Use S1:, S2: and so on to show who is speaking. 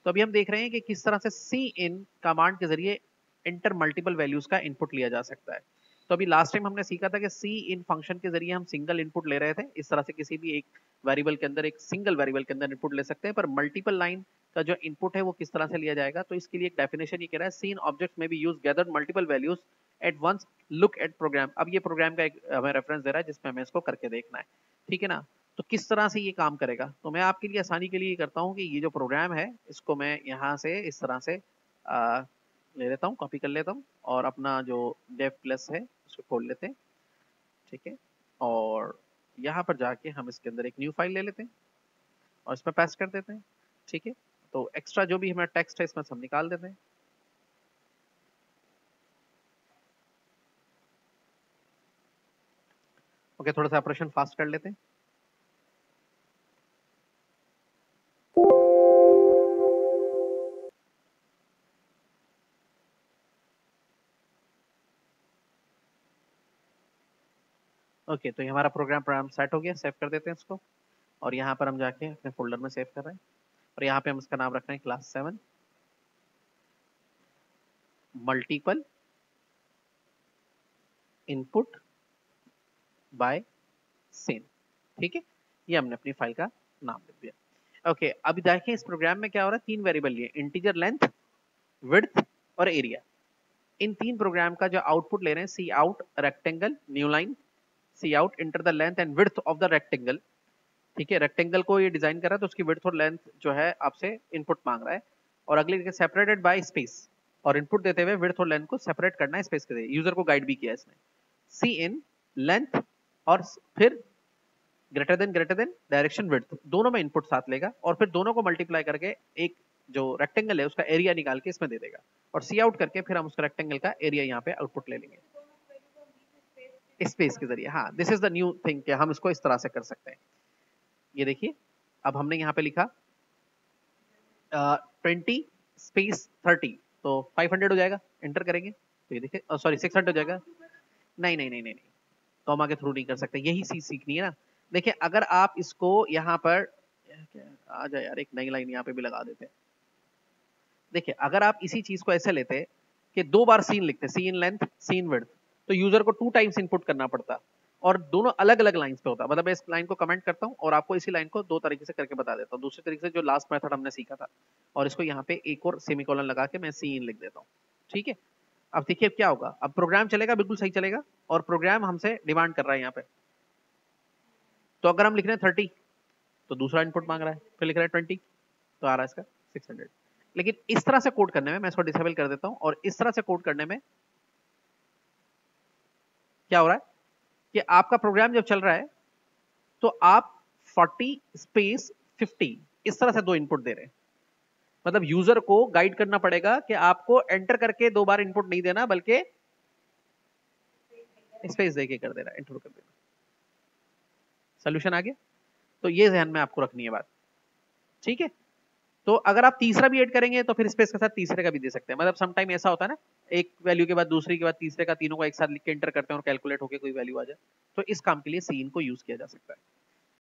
S1: तो अभी हम देख रहे हैं कि किस तरह से सी इन कमांड के जरिए इंटर मल्टीपल वैल्यूज का इनपुट लिया जा सकता है। तो अभी लास्ट टाइम हमने सीखा था कि सी इन फंक्शन के जरिए हम सिंगल इनपुट ले रहे थे, इस तरह से किसी भी एक वेरिएबल के अंदर, एक सिंगल वेरिएबल के अंदर इनपुट ले सकते हैं, पर मल्टीपल लाइन का जो इनपुट है वो किस तरह से लिया जाएगा। तो इसके लिए एक डेफिनेशन ये कह रहा है, cin object may be use gather multiple values at once, look at program. अब ये प्रोग्राम का एक हमें रेफरेंस दे रहा है जिसमें हमें इसको करके देखना है, ठीक है ना। तो किस तरह से ये काम करेगा, तो मैं आपके लिए आसानी के लिए ये करता हूँ कि ये जो प्रोग्राम है इसको मैं यहाँ से इस तरह से ले लेता हूँ, कॉपी कर लेता हूँ और अपना जो डेव प्लस है उसको खोल लेते हैं, ठीक है। और यहाँ पर जाके हम इसके अंदर एक न्यू फाइल ले लेते हैं और इसमें पेस्ट कर देते हैं, ठीक है। तो एक्स्ट्रा जो भी हमारा टेक्स्ट है इसमें सब निकाल देते हैं। ओके, थोड़ा सा ऑपरेशन फास्ट कर लेते हैं। ओके, तो ये हमारा प्रोग्राम सेट हो गया, सेव कर देते हैं इसको। और यहाँ पर हम जाके अपने फोल्डर में सेव कर रहे हैं और यहाँ पे हम इसका नाम रख रहे हैं class 7 multiple input by same, ठीक है। ये हमने अपनी फाइल का नाम लिख दिया। ओके, अभी देखिए इस प्रोग्राम में क्या हो रहा है, 3 वेरिएबल लिए, इंटीजर लेंथ, विड्थ और एरिया। इन 3 प्रोग्राम का जो आउटपुट ले रहे हैं, cout rectangle new line, cout enter the length and width of the rectangle, ठीक है। रेक्टेंगल को ये डिजाइन कर रहा है तो उसकी विड्थ और लेंथ जो है आपसे इनपुट मांग रहा है। और अगले सेपरेटेड बाय स्पेस, और इनपुट देते हुए विड्थ और लेंथ को सेपरेट करना है स्पेस के लिए। यूजर को गाइड भी किया है इसने। सी इन लेंथ और फिर ग्रेटर देन डायरेक्शन विड्थ, दोनों में इनपुट साथ लेगा और फिर दोनों को मल्टीप्लाई करके एक जो रेक्टेंगल है उसका एरिया निकाल के इसमें दे देगा। और सी आउट करके फिर हम उसका रेक्टेंगल का एरिया यहाँ पे आउटपुट ले लेंगे स्पेस के जरिए। हाँ, this is the new thing कि हम इसको इस तरह से कर सकते हैं। ये देखिए, अब हमने यहाँ पे लिखा 20 स्पेस 30, तो 500 हो जाएगा, एंटर करेंगे तो ये देखिए, सॉरी 600 हो जाएगा। नहीं नहीं नहीं नहीं नहीं, कॉमा के थ्रू नहीं कर सकते, यही चीज सीखनी है ना। देखिए अगर आप इसको यहाँ पर आ जाए यार, एक नई लाइन यहाँ पे भी लगा देते हैं। देखिए अगर आप इसी चीज को ऐसे लेते कि 2 बार सीन लिखते, सीन लेंथ सीन विड्थ, तो यूजर को 2 टाइम्स इनपुट करना पड़ता और दोनों अलग अलग लाइंस पे होता। मतलब मैं इस लाइन को कमेंट करता हूँ और आपको इसी लाइन को 2 तरीके से करके बता देता हूँ। दूसरे तरीके से जो लास्ट मेथड हमने सीखा था, और इसको यहाँ पे एक और सेमीकोलन लगा के मैं सीन लिख देता हूँ, ठीक है। अब देखिए क्या होगा, अब प्रोग्राम चलेगा, बिल्कुल सही चलेगा। और प्रोग्राम हमसे डिमांड कर रहा है यहाँ पे, तो अगर हम लिख रहे हैं 30 तो दूसरा इनपुट मांग रहा है, फिर लिख रहे हैं 20 तो आ रहा है इसका 600। लेकिन इस तरह से कोड करने में, मैं इसको डिसेबल कर देता हूं, और इस तरह से कोड करने में क्या हो रहा है कि आपका प्रोग्राम जब चल रहा है तो आप 40 स्पेस 50 इस तरह से 2 इनपुट दे रहे हैं। मतलब यूजर को गाइड करना पड़ेगा कि आपको एंटर करके 2 बार इनपुट नहीं देना, बल्कि स्पेस देके कर देना, एंटर कर देना। सोल्यूशन आ गया। तो ये ध्यान में आपको रखनी है बात, ठीक है। तो अगर आप तीसरा भी ऐड करेंगे तो फिर स्पेस के साथ तीसरे का भी दे सकते हैं। मतलब सम टाइम ऐसा होता है ना, एक वैल्यू के बाद दूसरी के बाद तीसरे का, तीनों को एक साथ लिख के एंटर करते हैं और कैलकुलेट होकर कोई वैल्यू आ जाए, तो इस काम के लिए सीन को यूज किया जा सकता है।